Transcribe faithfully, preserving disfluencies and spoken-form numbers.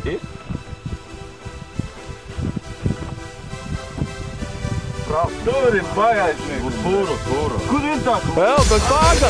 E? Otvori bagajnik. Otvoro, otvoro. Kud je tako? Evo, bez baga!